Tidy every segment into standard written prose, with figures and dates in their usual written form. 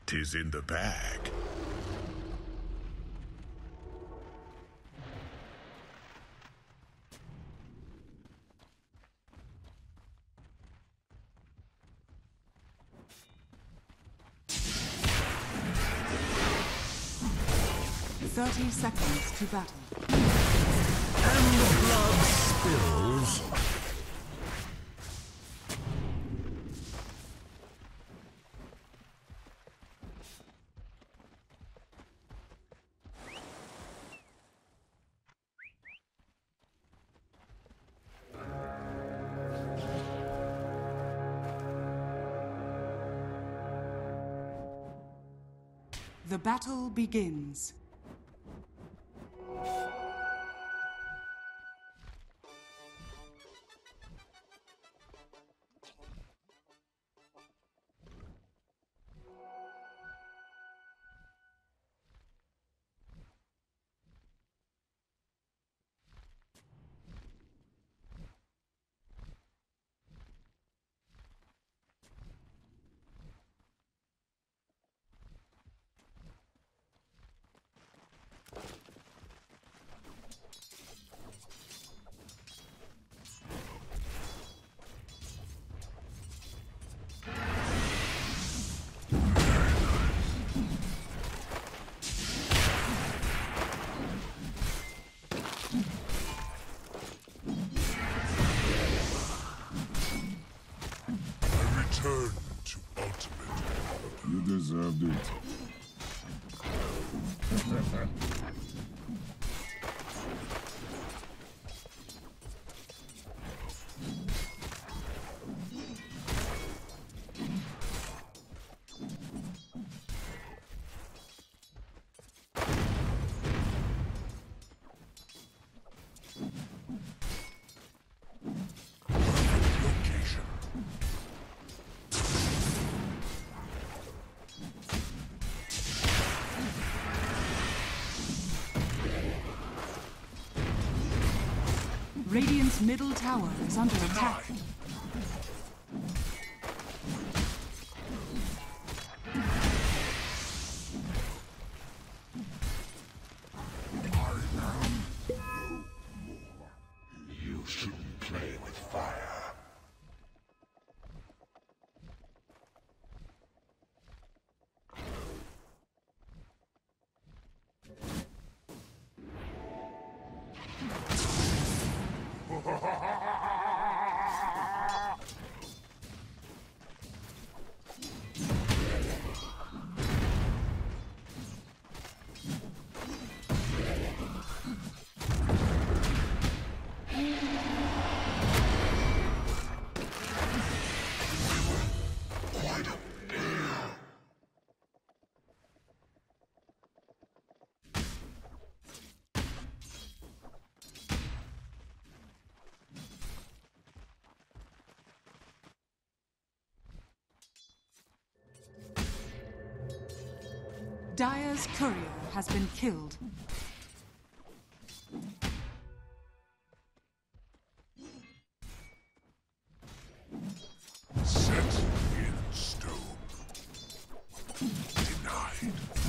'Tis in the bag. Thirty seconds to battle. And the blood spills. The battle begins. Turn to ultimate. You deserved it. Radiant's middle tower is under attack. You shouldn't play with fire. Dire's courier has been killed. Set in stone. Denied.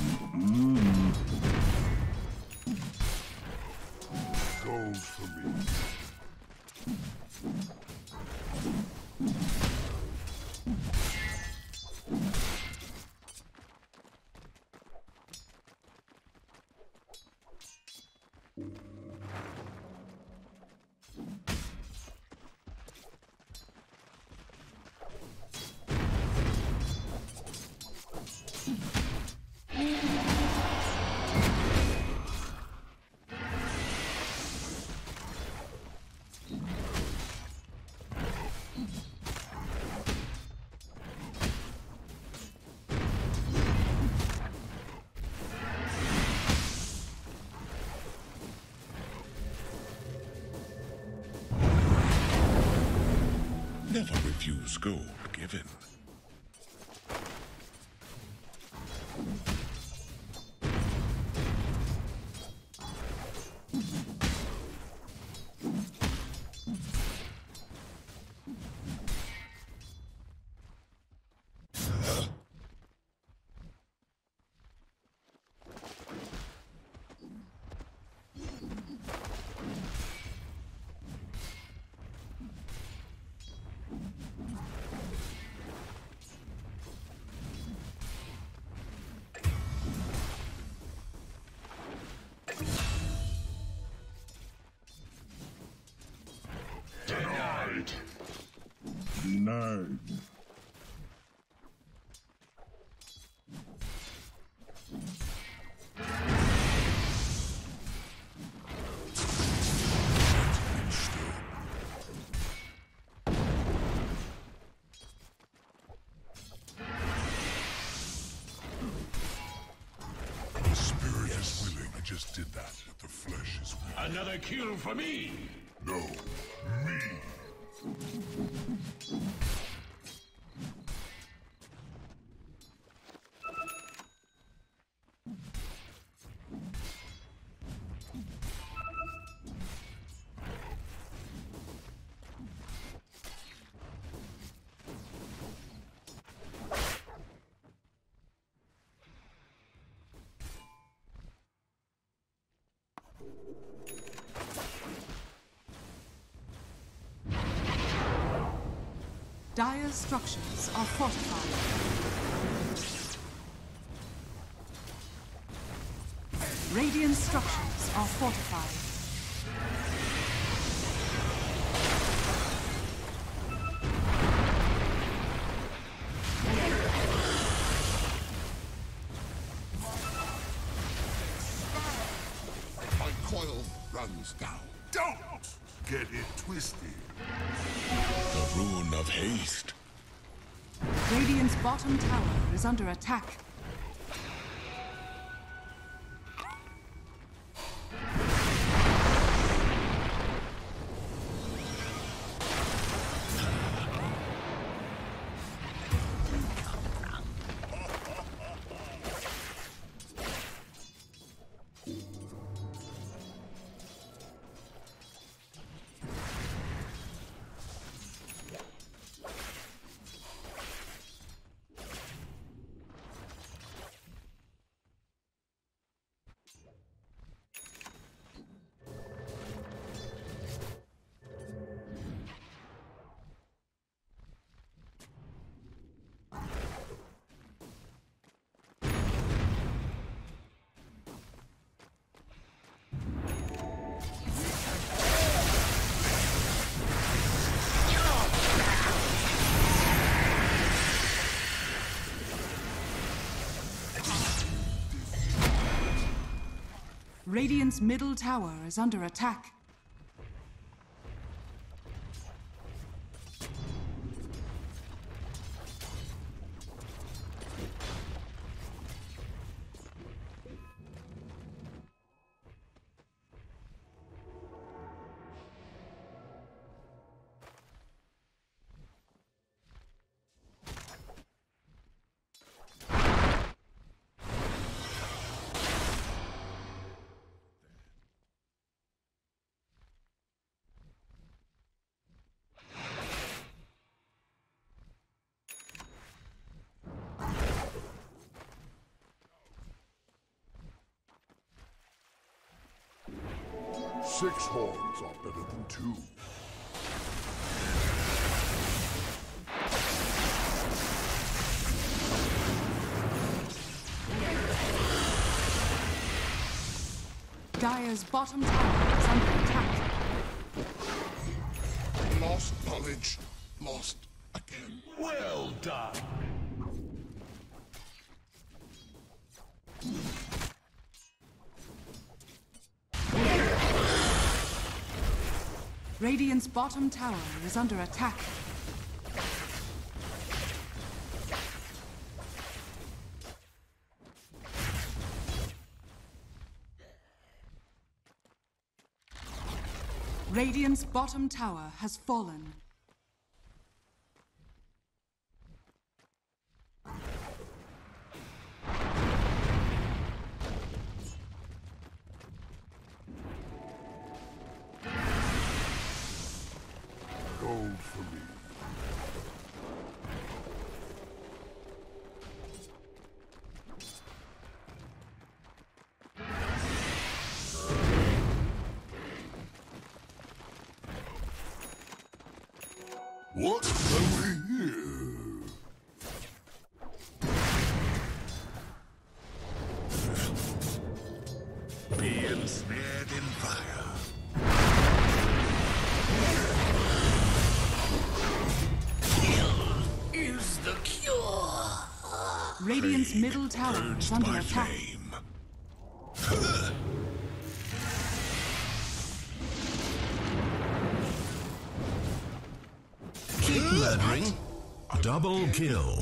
Gold for me. Never refuse gold given. Denied. Denied. The spirit is willing. I just did that, but the flesh is weak. Another kill for me! No, me. Dire's structures are fortified. Radiant structures are fortified. My coil runs down. Don't get it twisted. The rune of haste. Radiant's bottom tower is under attack. Radiant's middle tower is under attack. Six horns are better than two. Dire's bottom tower is under attack. Lost knowledge, lost again. Well done! Radiant's bottom tower is under attack. Radiant's bottom tower has fallen. Gold for me. What have we here? Be ensnared in fire. Radiant's middle tower is under attack. Keep murdering. Double kill.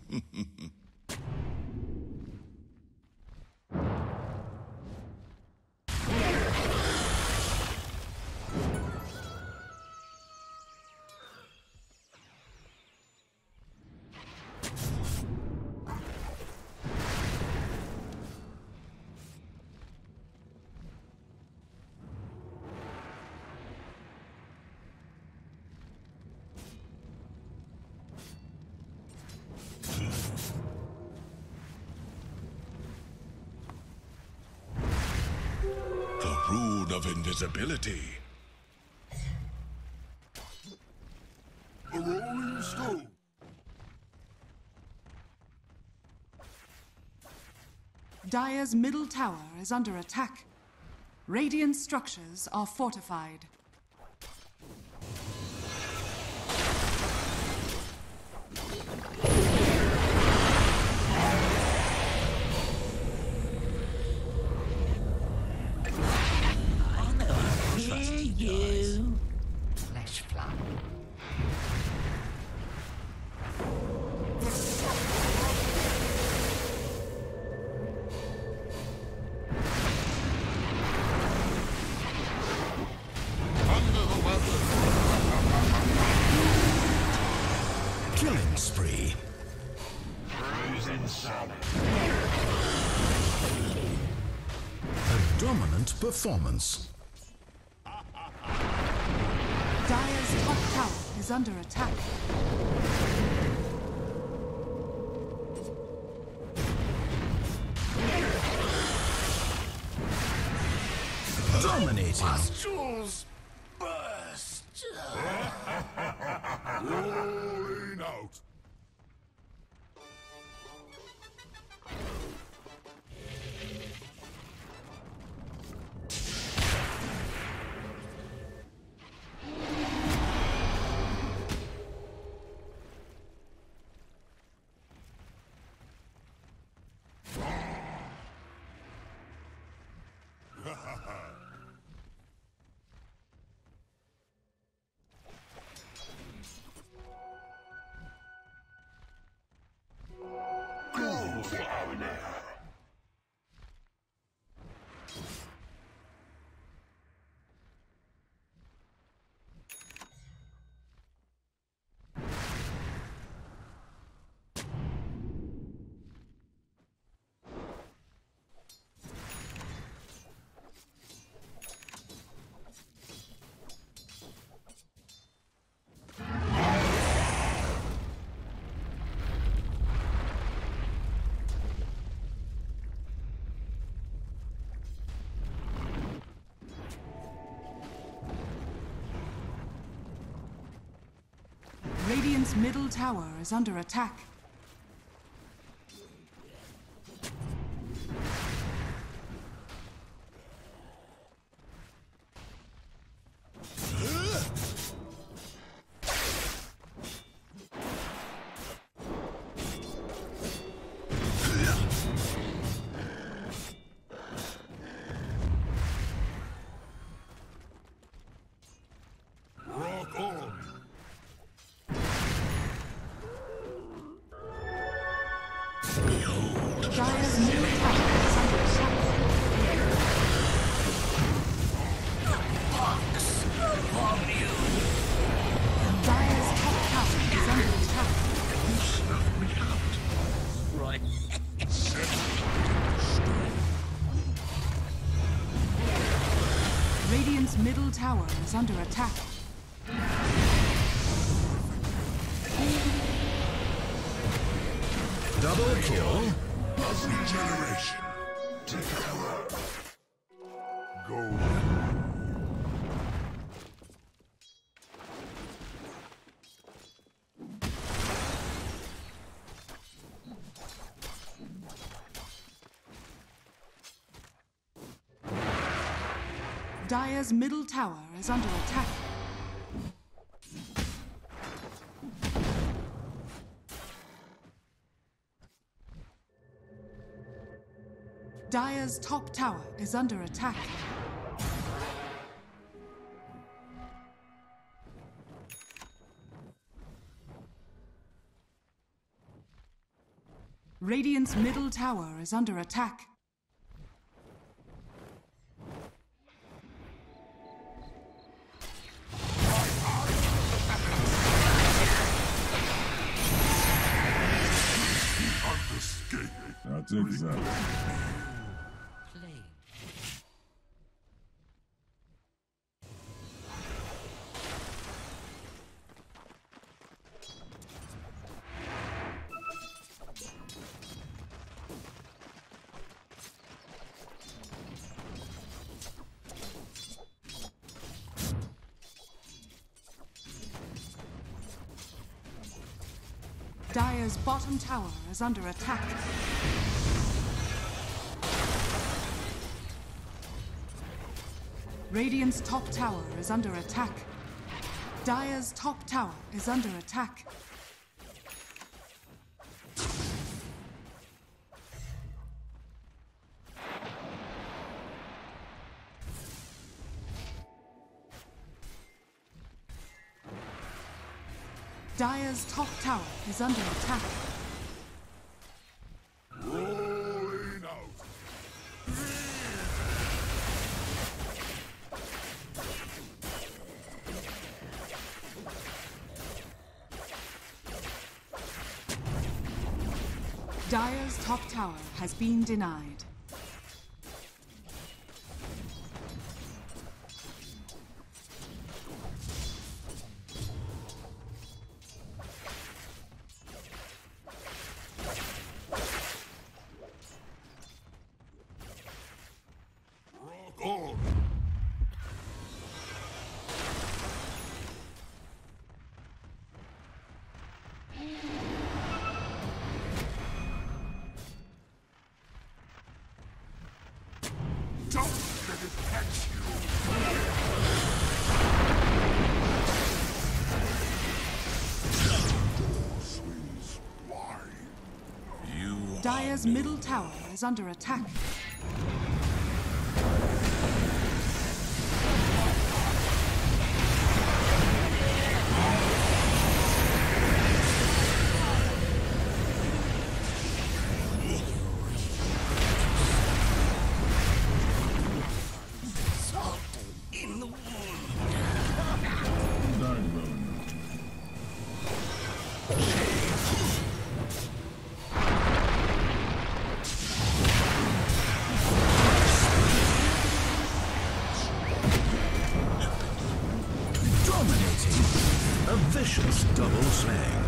Rune of invisibility. A rolling stone. Dire's middle tower is under attack. Radiant structures are fortified. You flesh fly. Killing spree. Frozen solid. A dominant performance. Dire's top tower is under attack. Dominating. Pustules burst. Rolling out. Radiant's middle tower is under attack. Rock on. Dire's middle tower is under attack. Dire's top tower is under attack. Right. Radiant's middle tower is under attack. Double kill. Regeneration. Go. Dire's middle tower is under attack. Dire's top tower is under attack. Radiant's middle tower is under attack. I'll take that. Play. Dire's bottom tower is under attack. Radiant's top tower is under attack. Dire's top tower is under attack. Dire's top tower is under attack. Rolling out. Dire's top tower has been denied. Rock on. Don't let it catch you. Swings wide. You Dire's middle tower is under attack. Dominating. A vicious double slang.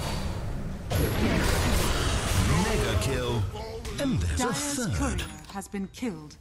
Mega kill. And there's a Dire's third. courier has been killed.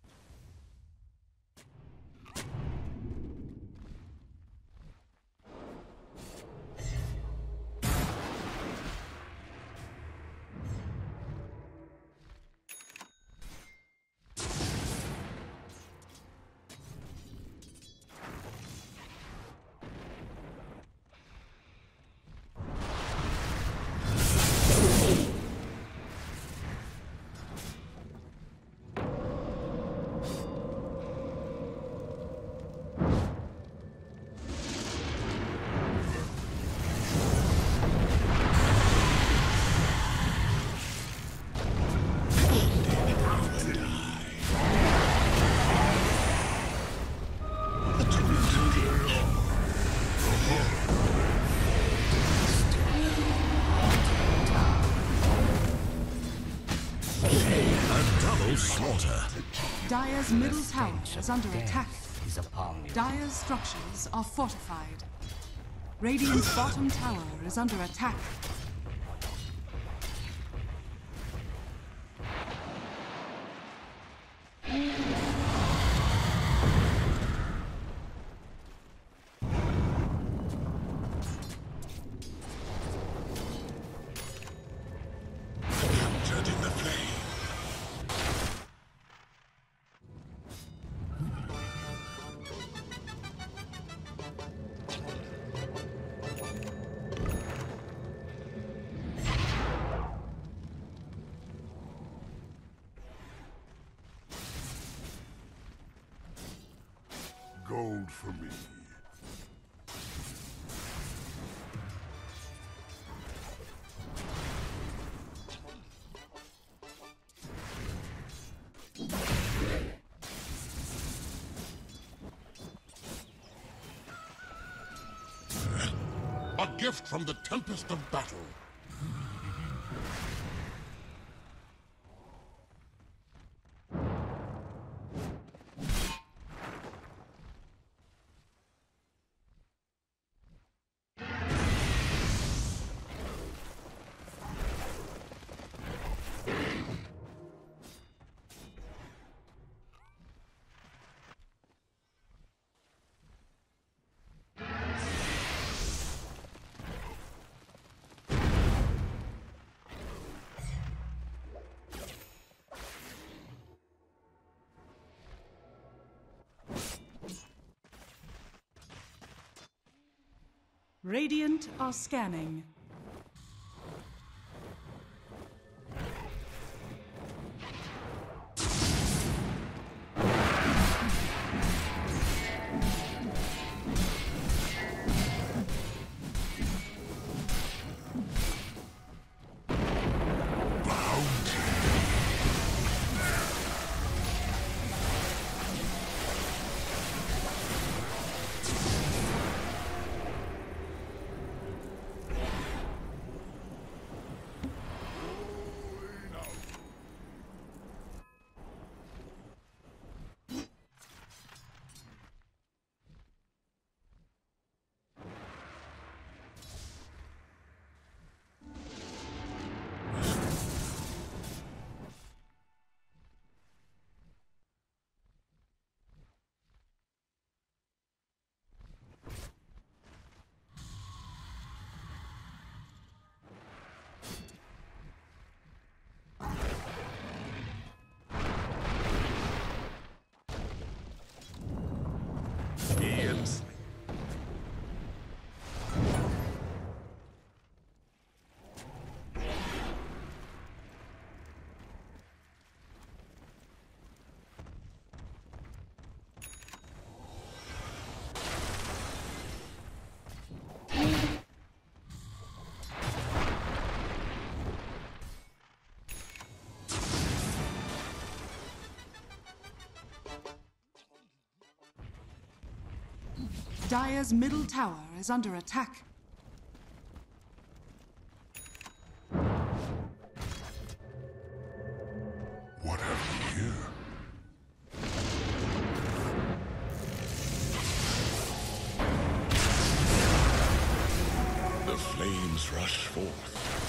Slaughter. Dire's middle tower is under attack. Is upon you. Dire's structures are fortified. Radiant's bottom tower is under attack. judging the flame. build for me. A gift from the tempest of battle. Radiant are scanning. Dire's middle tower is under attack. What have we here? The flames rush forth.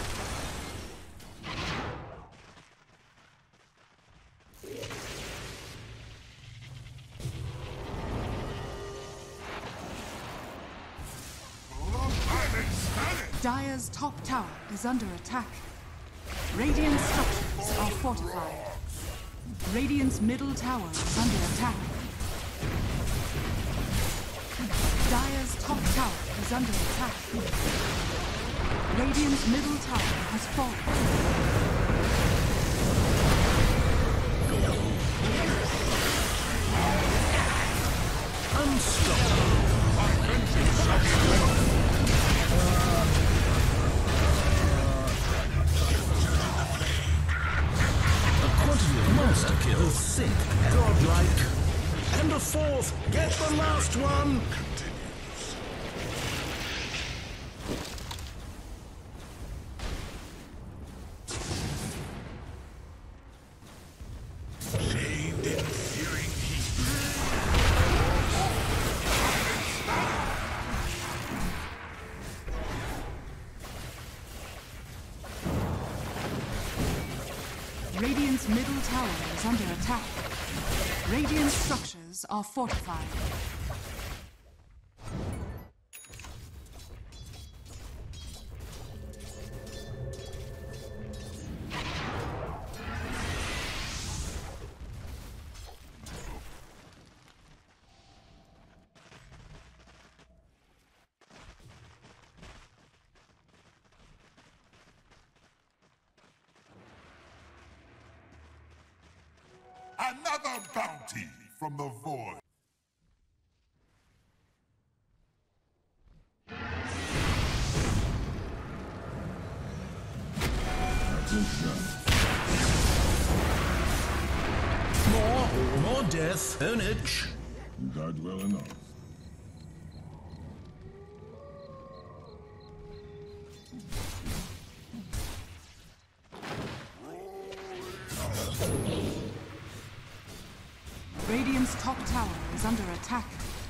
Dire's top tower is under attack. Radiant structures are fortified. Radiant's middle tower is under attack. Dire's top tower is under attack. Radiant's middle tower has fallen. Monster kill, sick, godlike. And a fourth, get the last one! Shamed in searing heat. Radiant's middle tower is under attack. Radiant structures are fortified. Another bounty from the void. More death, own itch. You died well enough. Radiant's top tower is under attack.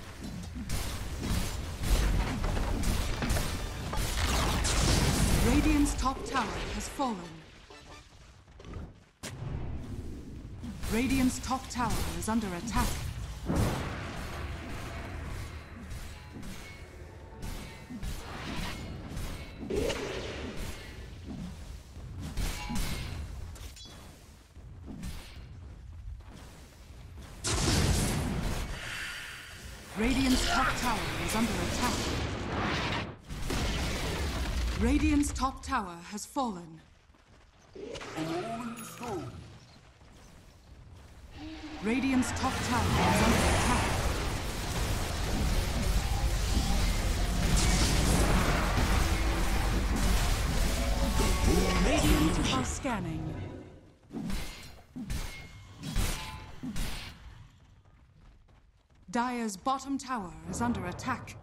Radiant's top tower has fallen. Radiant's top tower is under attack. Radiant's top tower is under attack. Radiant's top tower has fallen. Radiant's top tower is under attack. Radiant are scanning. Dire's bottom tower is under attack.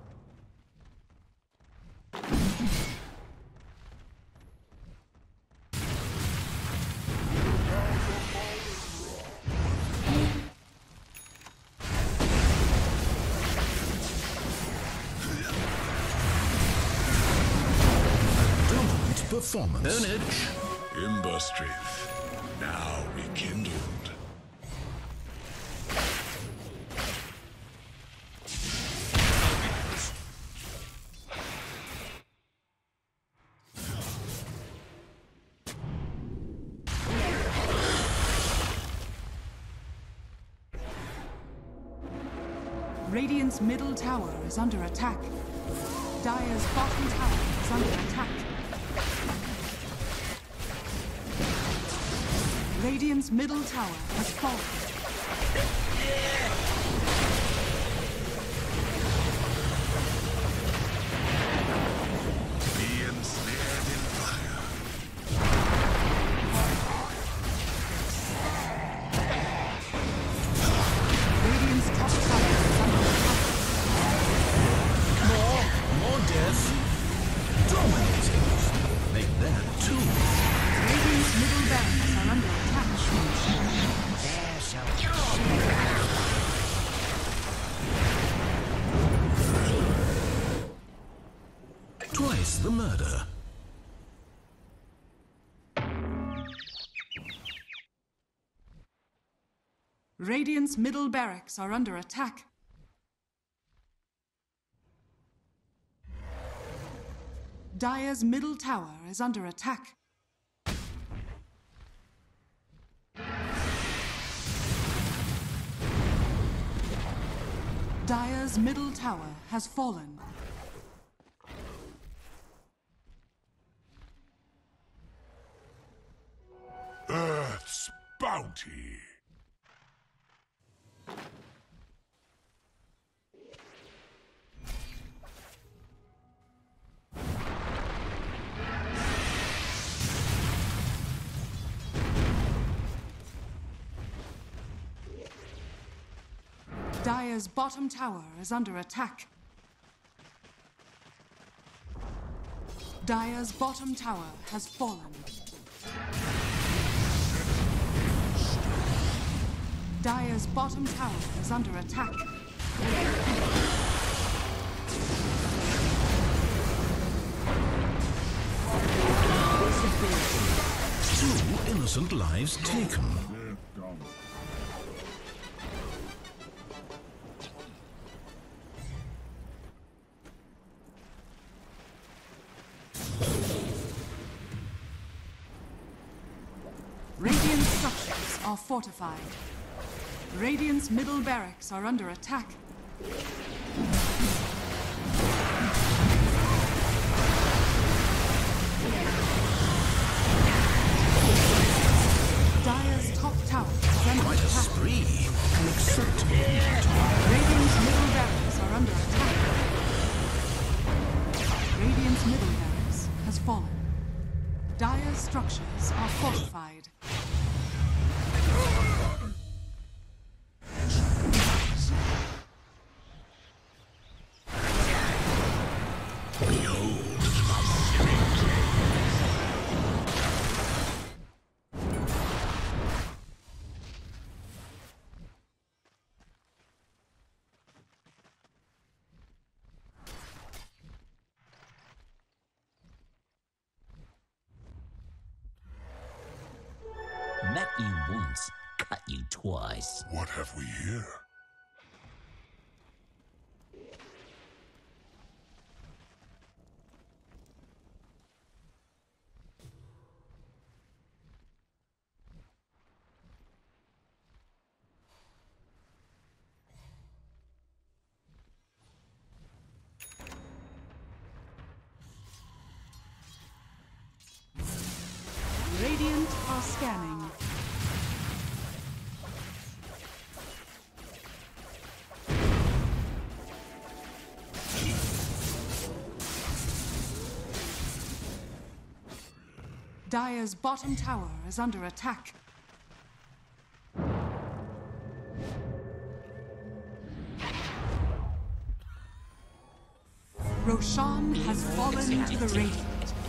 Dominant performance. Earnage. Ember strength, now rekindled. Radiant's middle tower is under attack. Dire's bottom tower is under attack. Radiant's middle tower has fallen. Be ensnared in fire. Radiant's top tower is under attack. More death. Dominating. Make that two. Radiant's middle barracks are under attack. There's a Twice the murder. Radiant's middle barracks are under attack. Dire's middle tower is under attack. Dire's middle tower has fallen. Earth's bounty. Dire's bottom tower is under attack. Dire's bottom tower has fallen. Dire's bottom tower is under attack. Two innocent lives taken. They're gone. Radiant structures are fortified. Radiant's middle barracks are under attack. Dire's top tower is under Quite a attack. spree. Unacceptable. Radiant's middle barracks are under attack. Radiant's middle barracks has fallen. Dire's structures are fortified. Met you once, cut you twice. What have we here? Radiant are scanning. Dire's bottom tower is under attack. Roshan has fallen to the Radiant.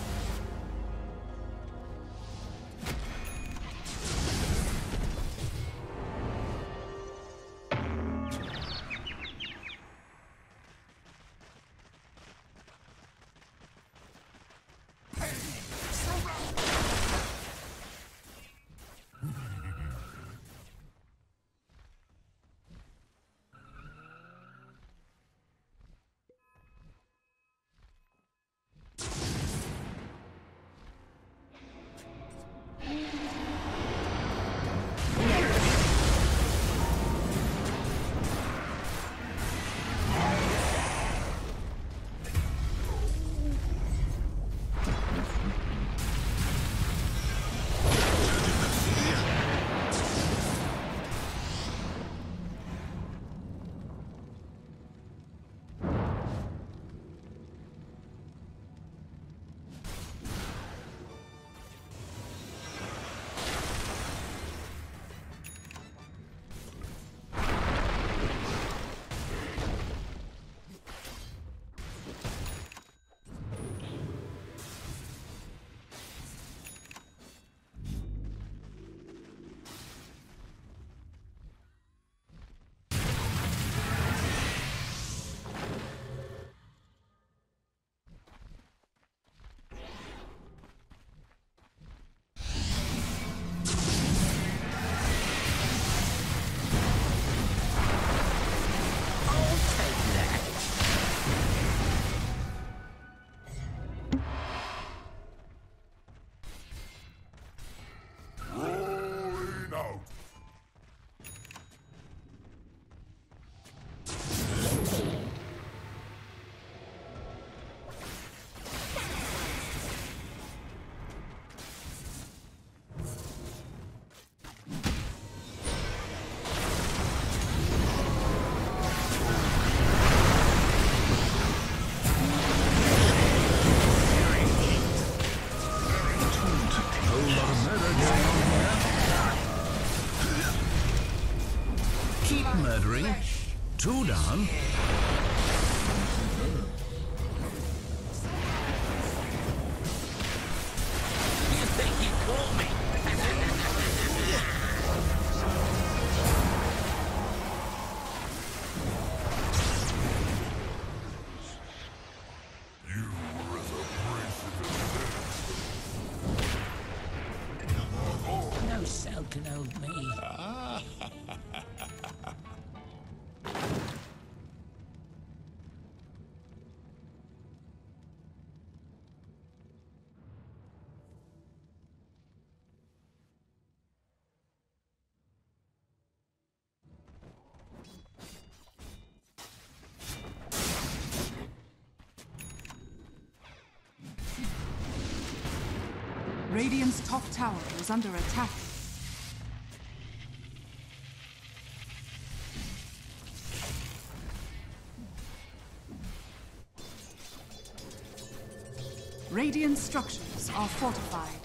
Murdering. Two down. You think you caught me? You were as abrasive as No cell can hold me. Radiant's top tower is under attack. Radiant structures are fortified.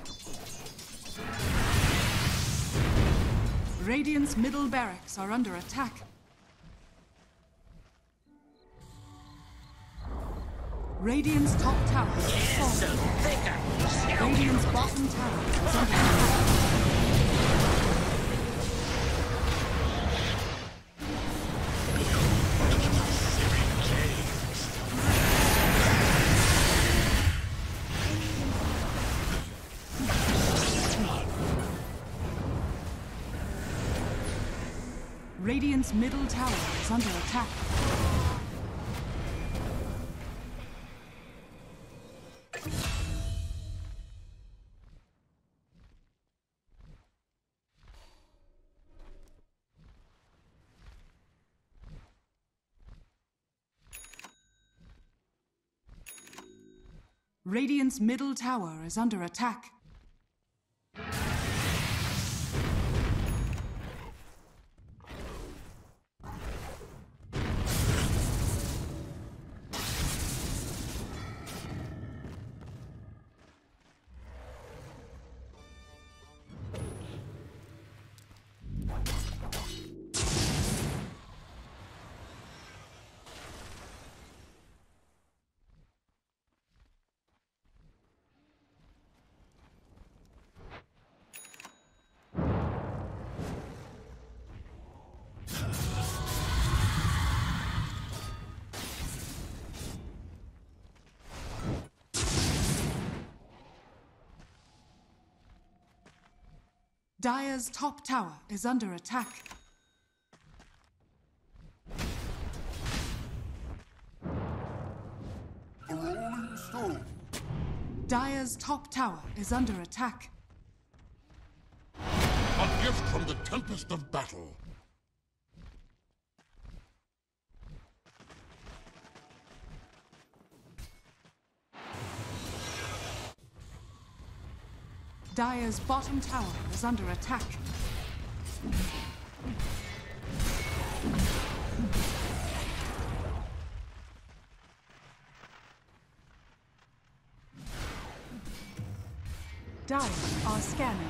Radiant's middle barracks are under attack. Radiant's top tower is falling. Radiant's bottom tower is under attack. Radiant's middle tower is under attack. Radiant's middle tower is under attack. Dire's top tower is under attack. A rolling stone. Dire's top tower is under attack. A gift from the tempest of battle. Dire's bottom tower is under attack. Dire are scanning.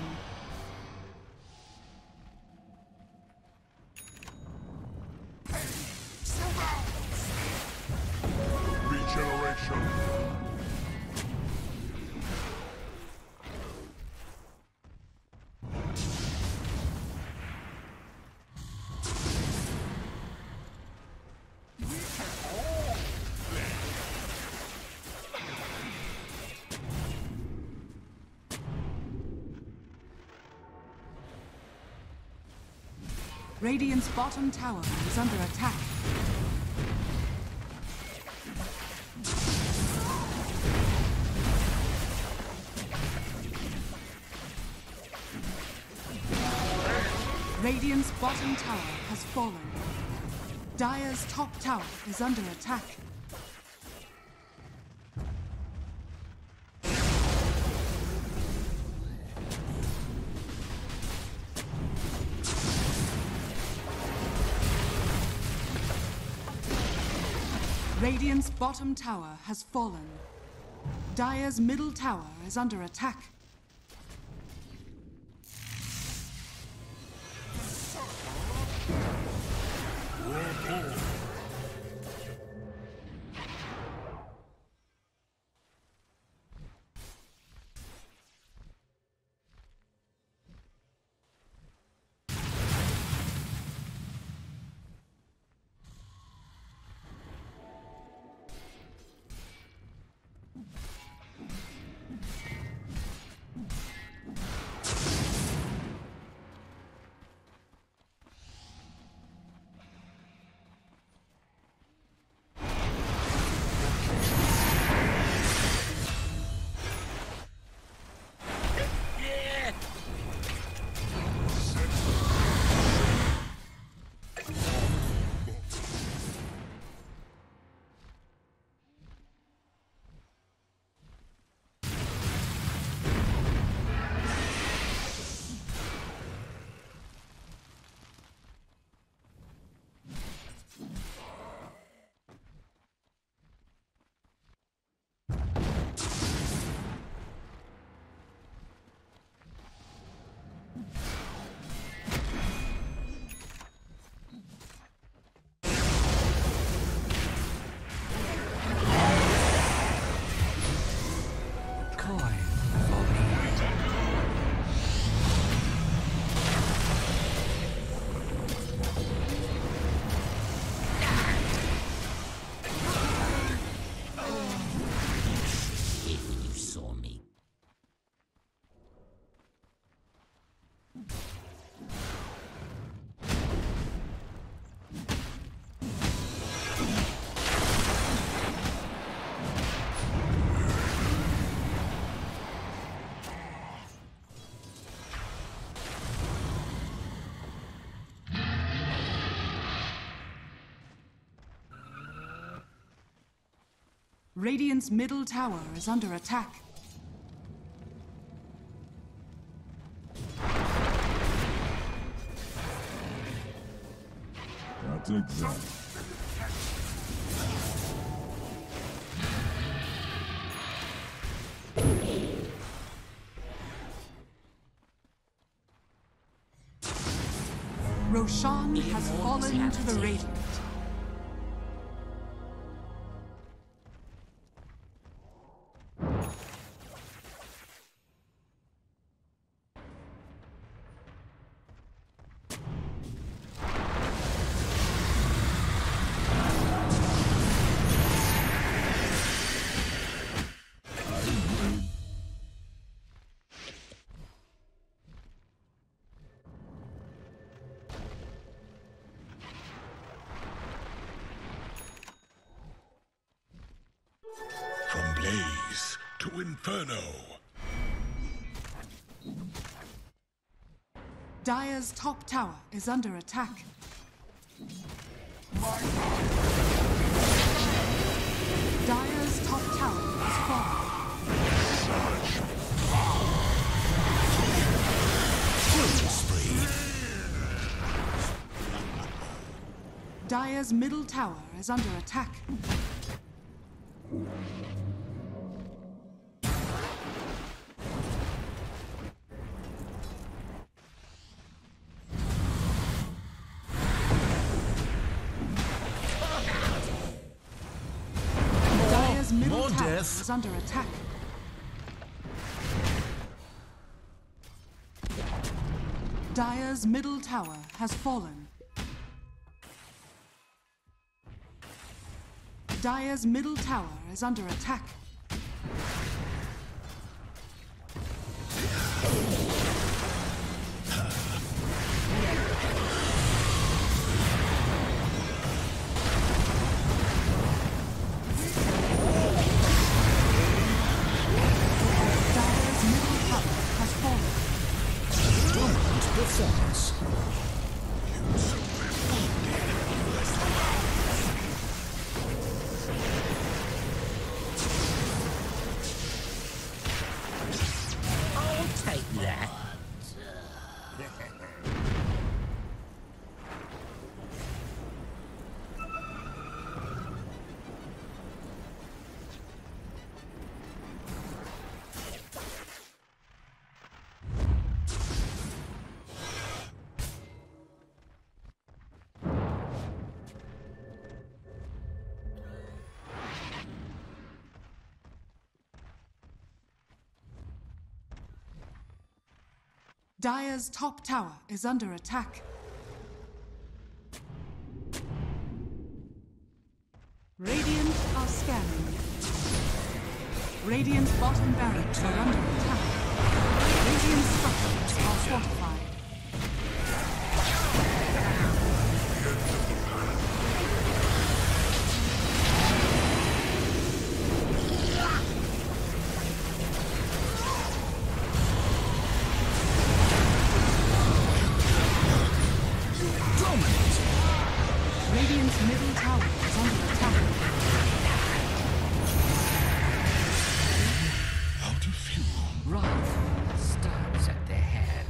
Regeneration. Radiant's bottom tower is under attack. Radiant's bottom tower has fallen. Dire's top tower is under attack. Radiant's bottom tower has fallen. Dire's middle tower is under attack. toy for me. If you saw me. Radiant's middle tower is under attack. I'll take that. Roshan has fallen to the Radiant. From blaze to inferno. Dire's top tower is under attack. Dire's top tower is fallen. Killing spree. Dire's middle tower is under attack. Dire's middle more tower death. is under attack. Dire's middle tower has fallen. Dire's middle tower is under attack. Dire's middle tower has fallen. Dominant performance. I'll take that. Dire's top tower is under attack. Radiant are scanning. Radiant's bottom barracks are under attack. Radiant structures are fortified. Radiant's middle tower is under attack. Out of fuel. Wrath starts at the head.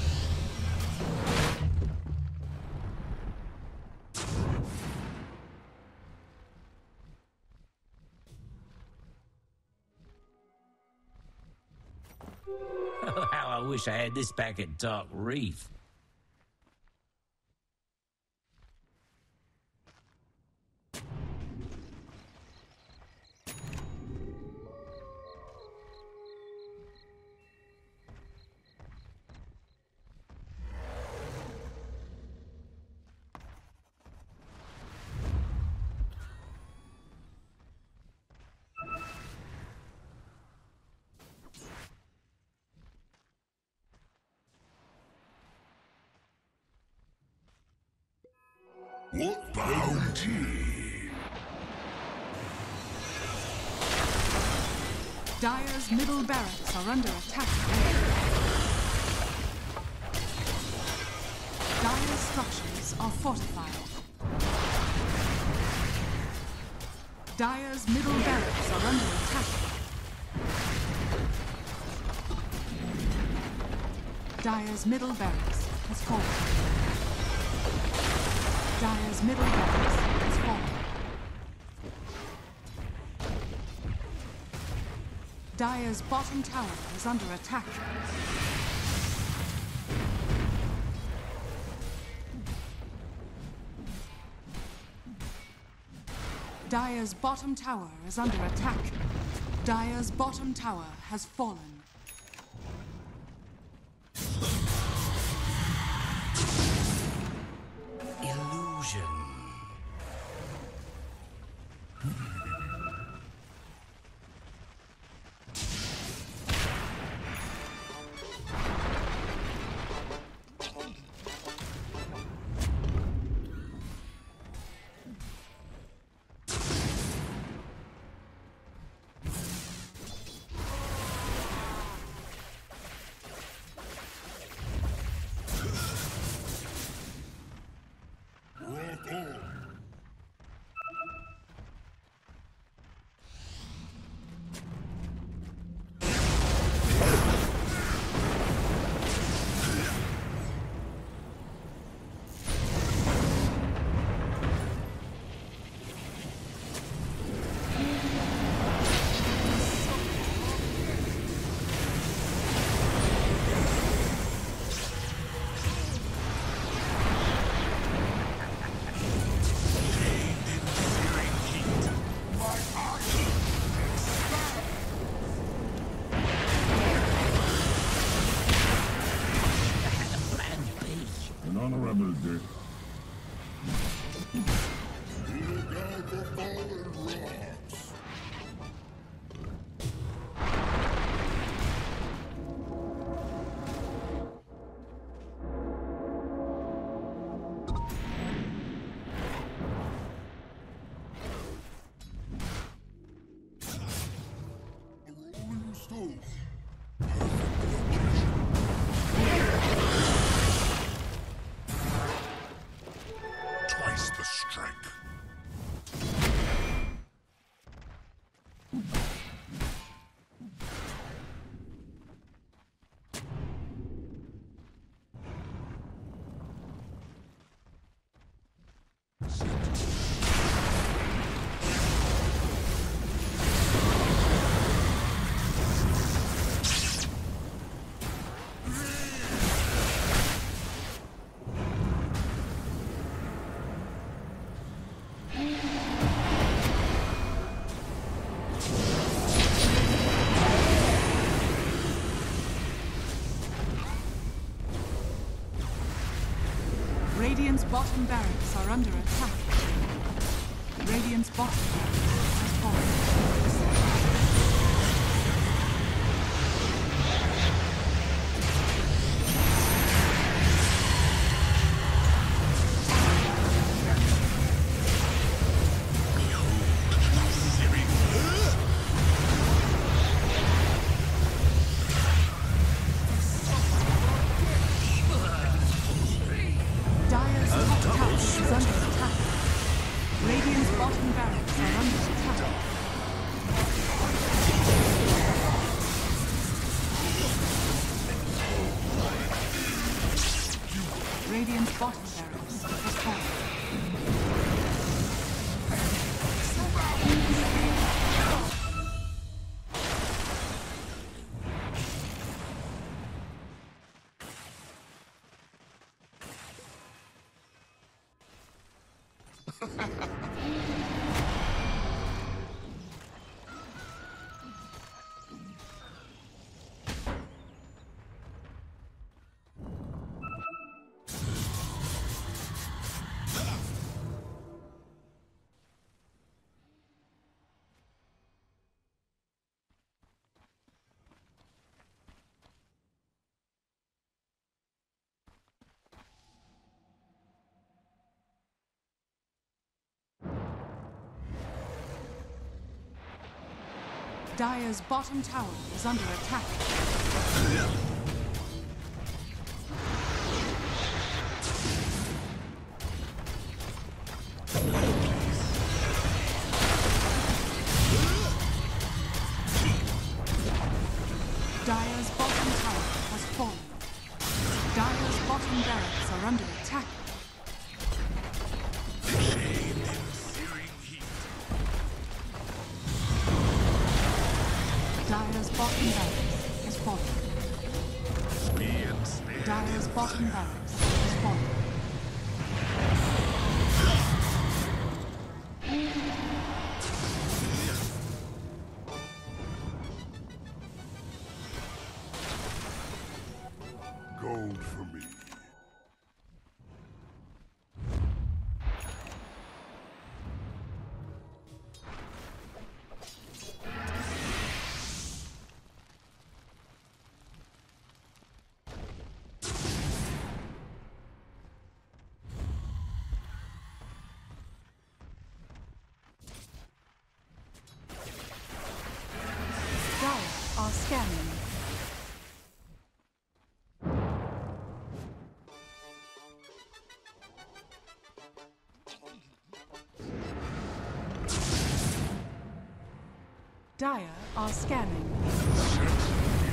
Oh, how I wish I had this back at Dark Reef. Bounty. Dire's middle barracks are under attack. Dire's structures are fortified. Dire's middle barracks are under attack. Dire's middle barracks has fallen. Dire's middle barracks has fallen. Dire's bottom tower is under attack. Dire's bottom tower is under attack. Dire's bottom tower has fallen. Illusion. An honorable death. Look out for fallen rocks. A rolling stone. Twice the strength. Radiant's bottom barracks are under attack. Radiant's bottom barracks has fallen. Dire's top tower is under attack. Radiant's bottom barracks are under attack. Radiant's bottom barracks has fallen. Dire's bottom tower is under attack. Dire's bottom tower has fallen. Dire's bottom barracks are under attack. Dire's bottom barracks has fallen. Dire's bottom barracks has fallen. Gold for me. Dire are scanning. Dire are scanning.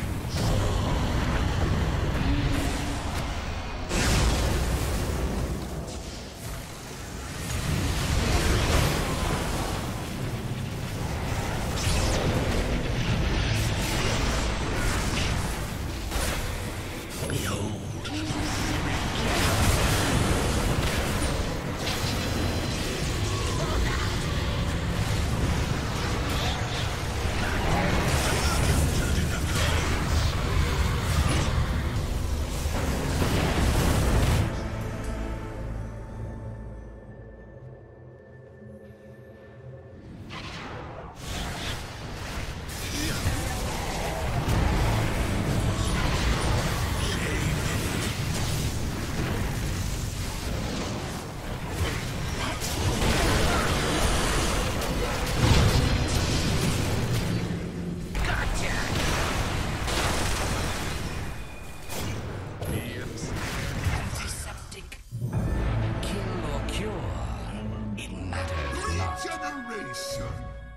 Antiseptic. Kill or cure. It matters not. Regeneration.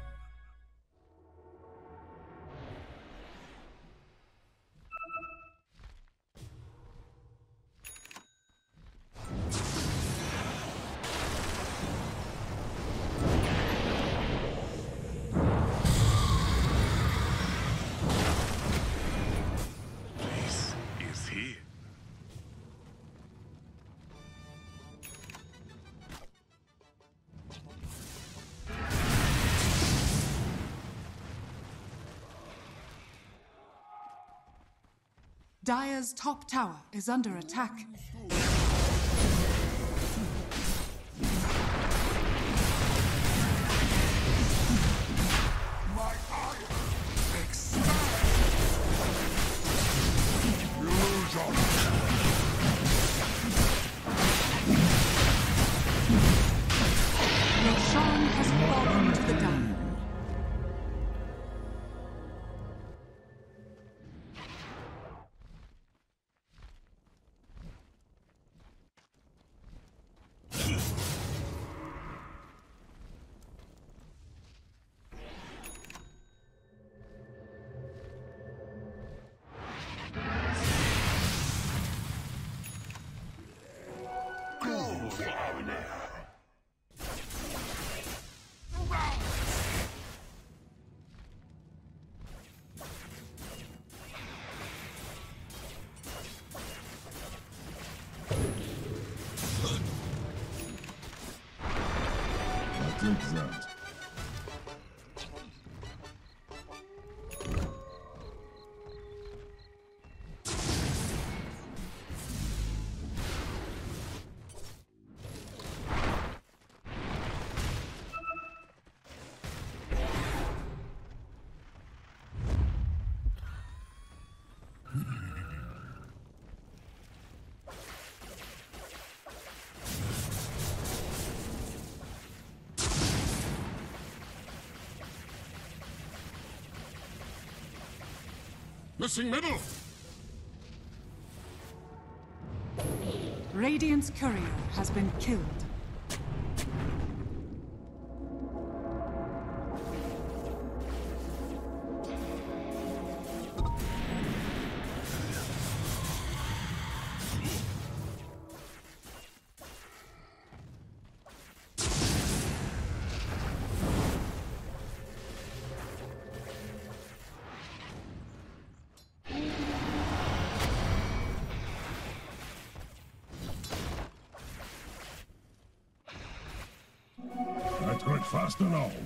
This is here. Dire's top tower is under attack. My iron expands. Illusion. Roshan has fallen to the Dire. Take that. Missing middle! Radiant's courier has been killed. That's quite fast and all.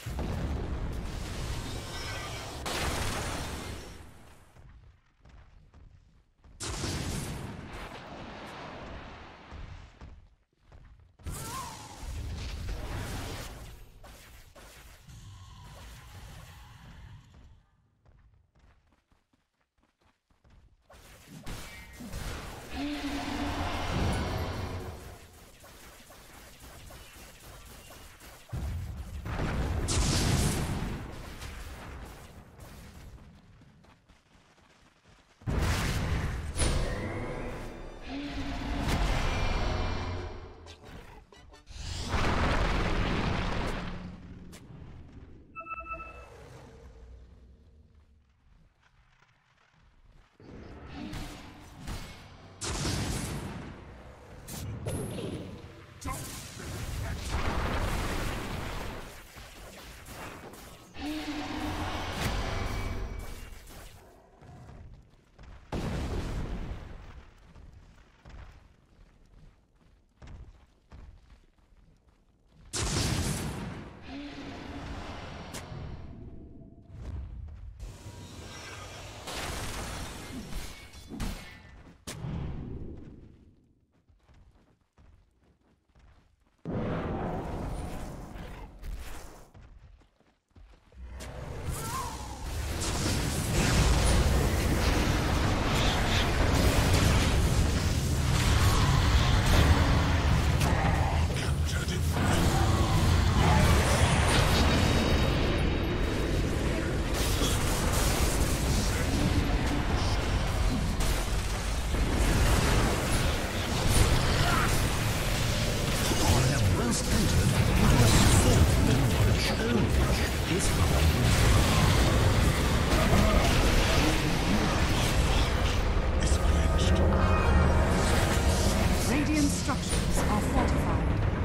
Radiant structures are fortified.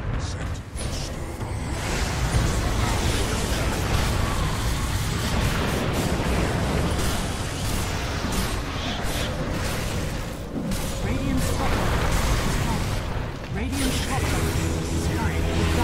Radiant's top tower. Radiant's top tower is destroyed.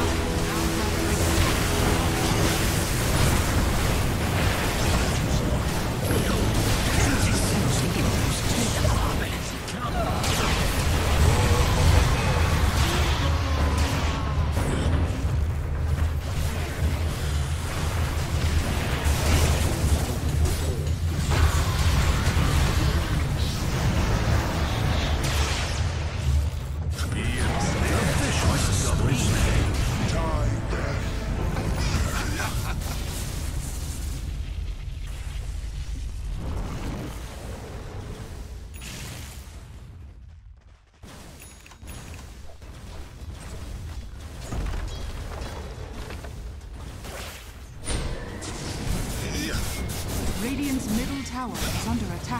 Radiant's middle tower is under attack.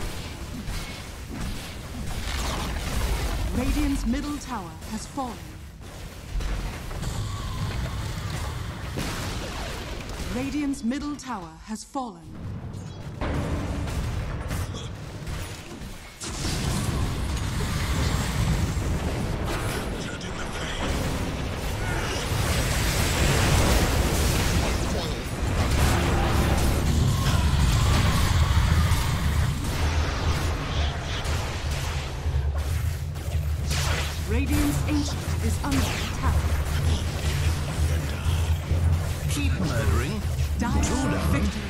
Radiant's middle tower has fallen. Radiant's middle tower has fallen. Radiant's ancient is under attack. Keep murdering. Dire victory.